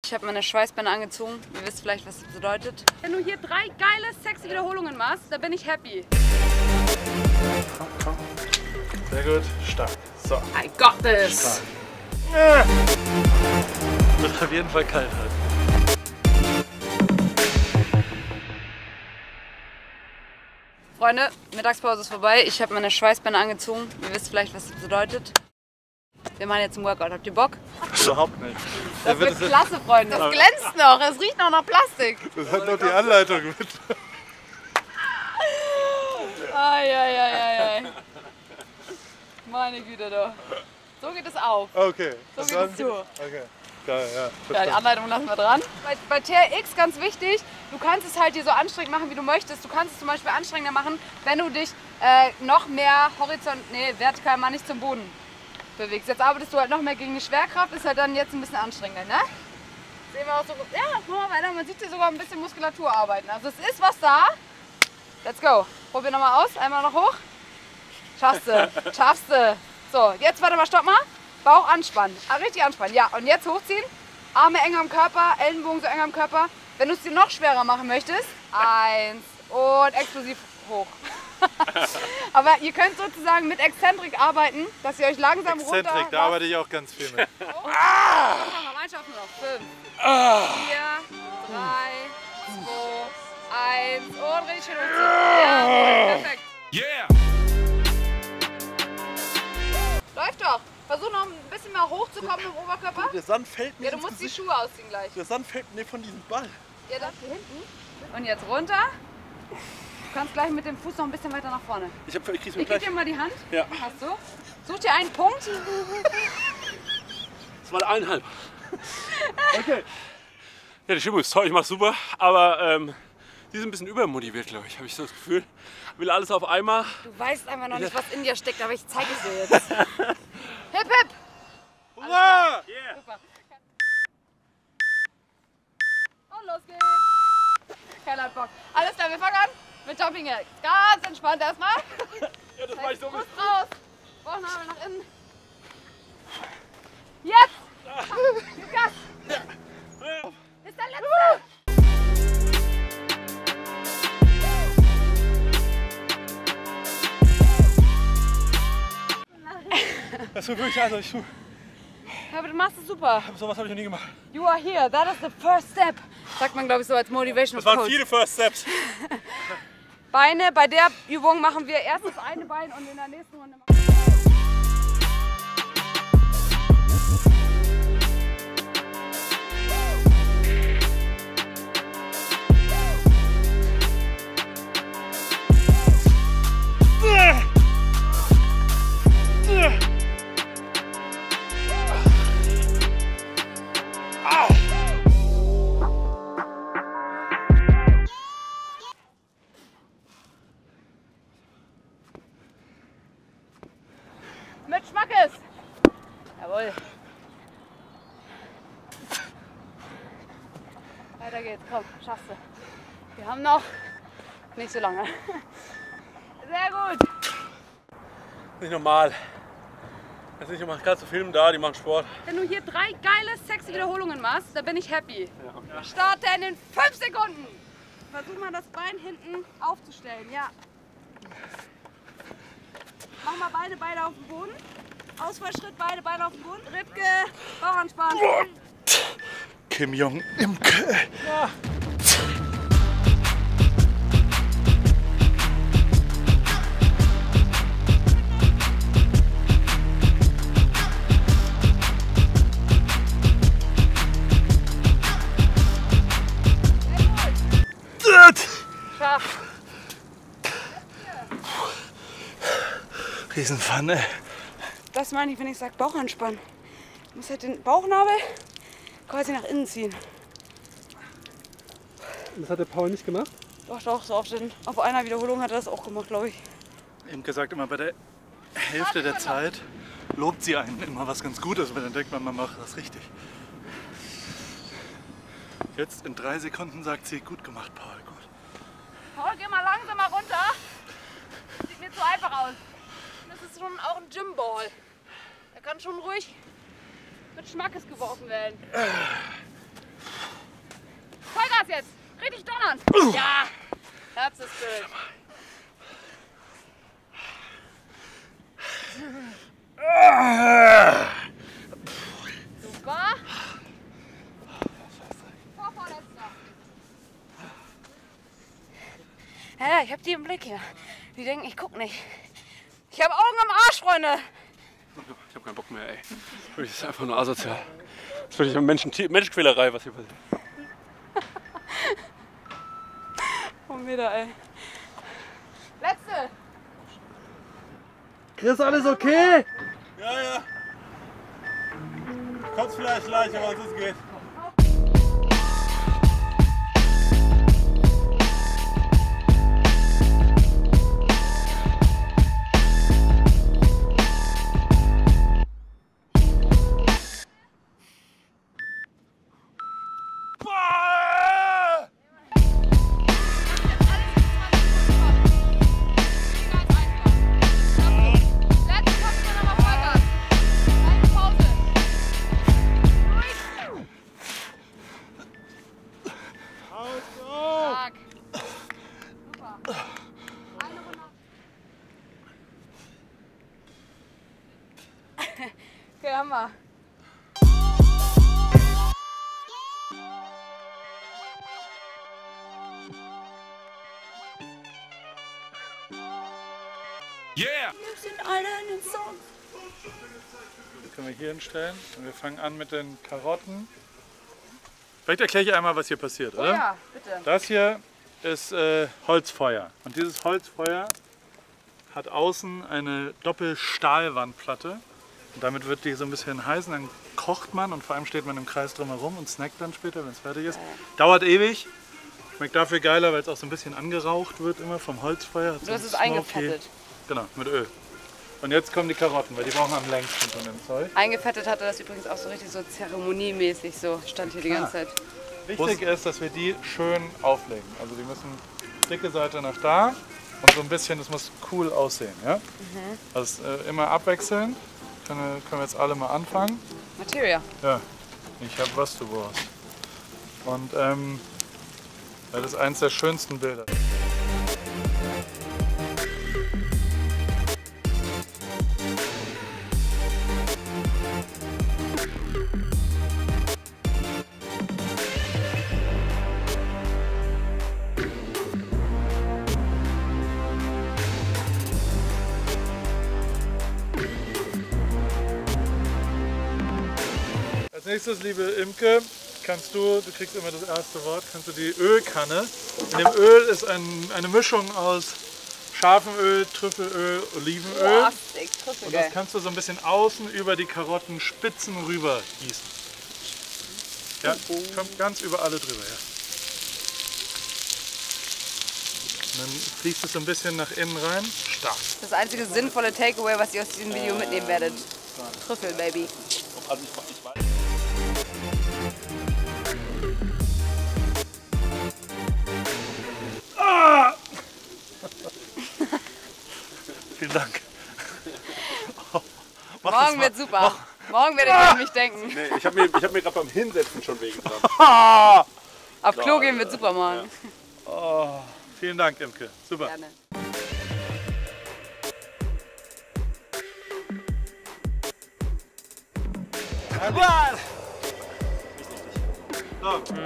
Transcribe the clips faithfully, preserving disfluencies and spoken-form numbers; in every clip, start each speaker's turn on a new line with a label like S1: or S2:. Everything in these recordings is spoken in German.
S1: Ich habe meine Schweißbänder angezogen. Ihr wisst vielleicht, was das bedeutet. Wenn du hier drei geile, sexy Wiederholungen machst, dann bin ich happy.
S2: Komm, komm. Sehr gut, stark. So.
S1: I got this.
S2: Ja. Wird auf jeden Fall kalt halt.
S1: Freunde, Mittagspause ist vorbei. Ich habe meine Schweißbänder angezogen. Ihr wisst vielleicht, was das bedeutet. Wir machen jetzt einen Workout. Habt ihr Bock?
S2: Überhaupt nicht.
S1: Das wird klasse, Freunde. Das glänzt noch. Es riecht noch nach Plastik.
S2: Das hat noch die Anleitung mit.
S1: Eieieiei. Meine Güte, doch. So geht es auf.
S2: Okay.
S1: So geht es zu.
S2: Okay. Geil, ja.
S1: Ja, die Anleitung lassen wir dran. Bei, bei T R X ganz wichtig, du kannst es halt dir so anstrengend machen, wie du möchtest. Du kannst es zum Beispiel anstrengender machen, wenn du dich äh, noch mehr horizont, nee, vertikal mal nicht zum Boden bewegst. Jetzt arbeitest du halt noch mehr gegen die Schwerkraft, ist halt dann jetzt ein bisschen anstrengender, ne? Sehen wir auch so, ja, machen wir weiter. Man sieht hier sogar ein bisschen Muskulatur arbeiten. Also es ist was da. Let's go. Probier nochmal aus. Einmal noch hoch. Schaffst du, schaffst du. So, jetzt warte mal, stopp mal. Bauch anspannen. Ah, richtig anspannen. Ja, und jetzt hochziehen. Arme eng am Körper, Ellenbogen so eng am Körper. Wenn du es dir noch schwerer machen möchtest, eins und explosiv hoch. Aber ihr könnt sozusagen mit Exzentrik arbeiten, dass ihr euch langsam runter...
S2: Exzentrik, da arbeite ich auch ganz viel mit.
S1: Ah! Mal schaffen wir noch. Fünf, ah! vier, drei, zwei, eins und richtig schön hochziehen. Ja, perfekt.
S3: Yeah!
S1: Läuft doch. Versuch noch ein bisschen mehr hochzukommen im Oberkörper.
S2: Der Sand fällt mir
S1: Ja, du
S2: ins
S1: musst die
S2: Gesicht.
S1: Schuhe ausziehen gleich.
S2: Der Sand fällt mir von diesem Ball.
S1: Ja, das hier hinten. Und jetzt runter. Du kannst gleich mit dem Fuß noch ein bisschen weiter nach vorne.
S2: Ich, hab, ich krieg's
S1: Ich
S2: mir
S1: gebe
S2: gleich.
S1: dir mal die Hand.
S2: Ja.
S1: Hast du? Such dir einen Punkt.
S3: Das war eineinhalb.
S2: Okay.
S3: Ja, die Stimmung ist toll, ich mach's super, aber ähm, die ist ein bisschen übermotiviert, glaube ich, habe ich so das Gefühl. Will alles auf einmal.
S1: Du weißt einfach noch nicht, was in dir steckt, aber ich zeige es dir jetzt. Hip, hip!
S2: Hurra!
S3: Yeah.
S1: Super. Und los geht's! Keiner hat Bock. Alles klar, wir fangen an mit Jumping Jacks. Ganz entspannt erstmal.
S3: Ja, das war ich so.
S1: Brust raus, Bauchnabel nach innen. Jetzt! Gib Gas! Ist der letzte!
S2: Das wird wirklich, also ich,
S1: Ja, aber du machst es super.
S2: sowas habe ich noch nie gemacht.
S1: You are here, that is the first step. Sagt man, glaube ich, so als Motivational
S2: Das waren
S1: Coach.
S2: viele First Steps.
S1: Beine, bei der Übung machen wir erst das eine Bein und in der nächsten Runde machen wir mit Schmackes. Jawohl. Weiter geht's, komm, schaffst du. Wir haben noch nicht so lange. Sehr gut.
S2: Nicht normal. Das ist nicht normal. Gerade zu Filmen da, die machen Sport.
S1: Wenn du hier drei geile, sexy Wiederholungen machst, dann bin ich happy. Starten in fünf Sekunden. Versuch mal das Bein hinten aufzustellen, ja. Mach mal beide Beine auf den Boden. Ausfallschritt, beide Beine auf den Boden. Ripke, Bauch anspannen.
S2: Kim Jong-Imke.
S1: Ja. Schaff.
S2: Riesenpfanne.
S1: Das meine ich, wenn ich sage Bauch anspannen. Du musst halt den Bauchnabel quasi nach innen ziehen.
S4: Das hat der Paul nicht gemacht?
S1: Doch, doch, so auf, den, auf einer Wiederholung hat er das auch gemacht, glaube ich.
S2: Imke sagt immer, bei der Hälfte der Zeit lobt sie einen immer was ganz Gutes, weil dann denkt man, man macht das richtig. Jetzt in drei Sekunden sagt sie, gut gemacht, Paul, gut.
S1: Paul, geh mal langsamer runter. Sieht mir zu einfach aus. Das ist schon auch ein Gymball. Der kann schon ruhig mit Schmackes geworfen werden. jetzt. Richtig donnern. Ja. Herz ist Bild. Super. Vorvorletzter. Ja, ich hab die im Blick hier. Die denken, ich guck nicht. Ich habe Augen am Arsch, Freunde.
S3: Ich hab keinen Bock mehr, ey. Das ist einfach nur asozial. Das ist wirklich eine Menschen Menschenquälerei, was hier passiert.
S1: Oh, Meter, ey. Letzte.
S2: Chris, alles okay?
S3: Ja, ja. Kotzt vielleicht leicht, aber sonst geht.
S1: Okay, haben wir.
S3: Yeah!
S1: Wir sind alle in den Song.
S2: Das können wir hier hinstellen. Und wir fangen an mit den Karotten. Vielleicht erkläre ich einmal, was hier passiert, oder?
S1: Ja, bitte.
S2: Das hier ist äh, Holzfeuer. Und dieses Holzfeuer hat außen eine Doppelstahlwandplatte. Und damit wird die so ein bisschen heiß. Und dann kocht man und vor allem steht man im Kreis drumherum und snackt dann später, wenn es fertig ist. Dauert ewig. Schmeckt dafür geiler, weil es auch so ein bisschen angeraucht wird immer vom Holzfeuer. Hat so
S1: Du hast
S2: ein
S1: es
S2: smoky-
S1: eingefettet.
S2: Genau, mit Öl. Und jetzt kommen die Karotten, weil die brauchen am längsten von dem Zeug.
S1: Eingefettet hatte das übrigens auch so richtig so zeremoniemäßig, so stand hier die ganze Zeit.
S2: Wichtig ist, dass wir die schön auflegen. Also die müssen dicke Seite nach da und so ein bisschen, das muss cool aussehen. Ja? Mhm. Also äh, immer abwechselnd. Können wir, können wir jetzt alle mal anfangen.
S1: Materia.
S2: Ja, ich habe was du brauchst. Und ähm, das ist eins der schönsten Bilder. Als nächstes, liebe Imke, kannst du, du kriegst immer das erste Wort, kannst du die Ölkanne. In dem Öl ist ein, eine Mischung aus scharfem Öl, Trüffelöl, Olivenöl.
S1: Boah, Steak,
S2: Und das kannst du so ein bisschen außen über die Karottenspitzen rüber gießen. Ja, kommt ganz über alle drüber, ja. Und dann fließt es so ein bisschen nach innen rein. Stark.
S1: Das einzige sinnvolle Takeaway, was ihr aus diesem Video mitnehmen werdet. Trüffel, Baby.
S3: Also ich, ich weiß.
S2: Ah! Vielen Dank. Oh, mach das
S1: Morgen
S2: mal.
S1: wird super. Morgen werdet ihr an mich denken.
S3: Nee, ich habe mir, ich hab mir gerade beim Hinsetzen schon wehgetan.
S2: Ah!
S1: Auf Klo gehen wird super morgen.
S2: Oh, vielen Dank, Imke. Super.
S1: Gerne.
S2: So.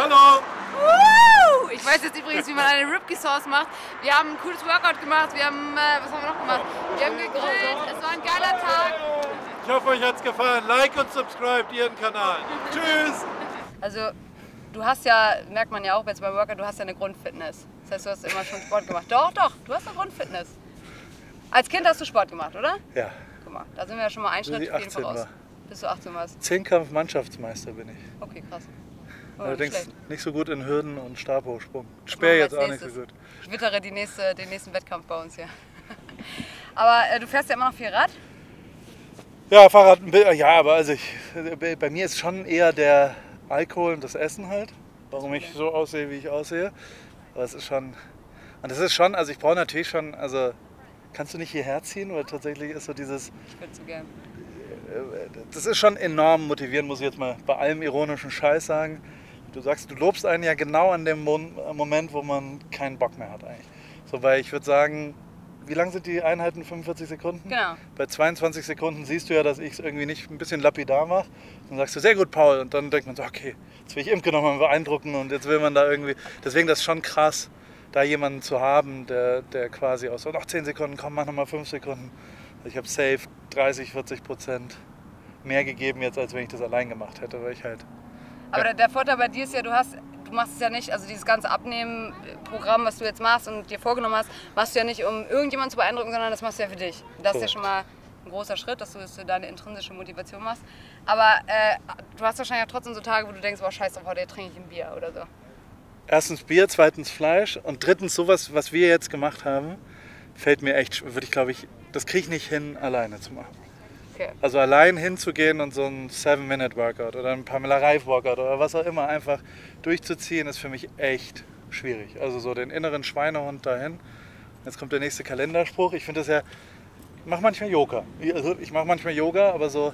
S2: Hallo!
S1: Woo! Ich weiß jetzt übrigens, wie man eine Ribkey Sauce macht. Wir haben ein cooles Workout gemacht. Wir haben, äh, was haben wir noch gemacht? Wir haben gegrillt. Es war ein geiler Tag.
S2: Ich hoffe, euch hat's gefallen. Like und subscribe ihren Kanal. Tschüss!
S1: Also, du hast ja, merkt man ja auch jetzt beim Workout, du hast ja eine Grundfitness. Das heißt, du hast immer schon Sport gemacht. Doch, doch, du hast eine Grundfitness. Als Kind hast du Sport gemacht, oder?
S2: Ja.
S1: Guck mal, da sind wir ja schon mal einen Schritt auf jeden Fall raus.
S2: War.
S1: Bis du achtzehn warst.
S2: Zehnkampf-Mannschaftsmeister bin ich.
S1: Okay, krass. Oh,
S2: Allerdings
S1: nicht,
S2: nicht so gut in Hürden und Stabhochsprung. Speer jetzt auch nicht so gut.
S1: Ich wittere die nächste, den nächsten Wettkampf bei uns hier. Aber äh, du fährst ja immer noch viel Rad?
S2: Ja, Fahrrad, ja, aber also ich, bei mir ist schon eher der Alkohol und das Essen halt, warum ich so aussehe, wie ich aussehe. Aber es ist schon, und das ist schon, also ich brauche natürlich schon, also kannst du nicht hierher ziehen, weil tatsächlich ist so dieses,
S1: ich würde so gern.
S2: Das ist schon enorm motivierend, muss ich jetzt mal bei allem ironischen Scheiß sagen. Du sagst, du lobst einen ja genau an dem Moment, wo man keinen Bock mehr hat eigentlich. So, weil ich würde sagen, wie lang sind die Einheiten? fünfundvierzig Sekunden?
S1: Genau.
S2: Bei zweiundzwanzig Sekunden siehst du ja, dass ich es irgendwie nicht ein bisschen lapidar mache. Dann sagst du, sehr gut, Paul. Und dann denkt man so, okay, jetzt will ich Imke nochmal beeindrucken und jetzt will man da irgendwie... Deswegen das ist schon krass, da jemanden zu haben, der, der quasi aus so, noch zehn Sekunden, komm, mach nochmal fünf Sekunden. Ich habe safe dreißig, vierzig Prozent mehr gegeben jetzt, als wenn ich das allein gemacht hätte, weil ich halt...
S1: Aber der, der Vorteil bei dir ist ja, du hast, du machst es ja nicht, also dieses ganze Abnehmen-Programm, was du jetzt machst und dir vorgenommen hast, machst du ja nicht, um irgendjemanden zu beeindrucken, sondern das machst du ja für dich. Und das
S2: Correct.
S1: ist ja schon mal ein großer Schritt, dass du das für deine intrinsische Motivation machst. Aber äh, du hast wahrscheinlich auch trotzdem so Tage, wo du denkst, boah, scheiß drauf, heute trinke ich ein Bier oder so.
S2: Erstens Bier, zweitens Fleisch und drittens sowas, was wir jetzt gemacht haben, fällt mir echt, würde ich glaube ich, das kriege ich nicht hin, alleine zu machen.
S1: Okay.
S2: Also allein hinzugehen und so ein Seven-Minute-Workout oder ein Pamela Reif-Workout oder was auch immer einfach durchzuziehen, ist für mich echt schwierig. Also so den inneren Schweinehund dahin. Jetzt kommt der nächste Kalenderspruch. Ich finde das ja, ich mache manchmal Yoga. Also ich mache manchmal Yoga, aber so,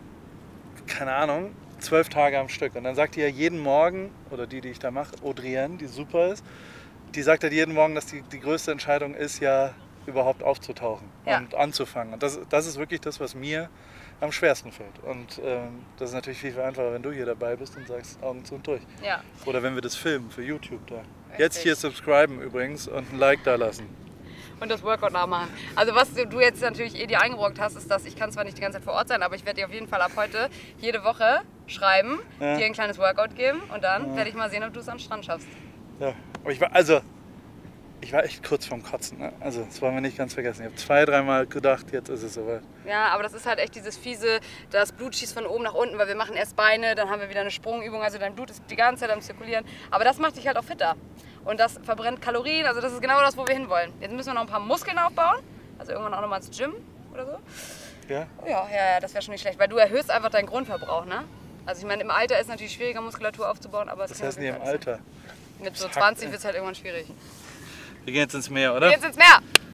S2: keine Ahnung, zwölf Tage am Stück. Und dann sagt die ja jeden Morgen, oder die, die ich da mache, Audrienne, die super ist, die sagt halt jeden Morgen, dass die, die größte Entscheidung ist ja, überhaupt aufzutauchen
S1: ja.
S2: und anzufangen. Und das, das ist wirklich das, was mir am schwersten fällt. Und ähm, das ist natürlich viel, viel einfacher, wenn du hier dabei bist und sagst, Augen zu und durch.
S1: Ja.
S2: Oder wenn wir das filmen für YouTube da.
S1: Richtig.
S2: Jetzt hier subscriben übrigens und ein Like da lassen.
S1: Und das Workout nachmachen. Also was du jetzt natürlich eh dir eingebrockt hast, ist, dass ich kann zwar nicht die ganze Zeit vor Ort sein, aber ich werde dir auf jeden Fall ab heute jede Woche schreiben,
S2: ja.
S1: dir ein kleines Workout geben und dann
S2: ja.
S1: werde ich mal sehen, ob du es am Strand schaffst.
S2: Ja, aber ich war, also, ich war echt kurz vorm Kotzen. Ne? Also das wollen wir nicht ganz vergessen. Ich habe zwei, dreimal gedacht, jetzt ist es soweit.
S1: Ja, aber das ist halt echt dieses fiese, das Blut schießt von oben nach unten, weil wir machen erst Beine, dann haben wir wieder eine Sprungübung, also dein Blut ist die ganze Zeit am Zirkulieren. Aber das macht dich halt auch fitter. Und das verbrennt Kalorien, also das ist genau das, wo wir hinwollen. Jetzt müssen wir noch ein paar Muskeln aufbauen, also irgendwann auch nochmal ins Gym oder so.
S2: Ja?
S1: Ja, ja, ja, das wäre schon nicht schlecht, weil du erhöhst einfach deinen Grundverbrauch, ne? Also ich meine, im Alter ist natürlich schwieriger, Muskulatur aufzubauen, aber es
S2: Das
S1: kann
S2: heißt
S1: auf
S2: nicht
S1: jeden
S2: im
S1: Fall
S2: Alter.
S1: sein. Mit so
S2: Fuck,
S1: zwanzig
S2: ey.
S1: wird es halt irgendwann schwierig.
S2: Wir gehen jetzt ins Meer, oder?
S1: Jetzt ins Meer!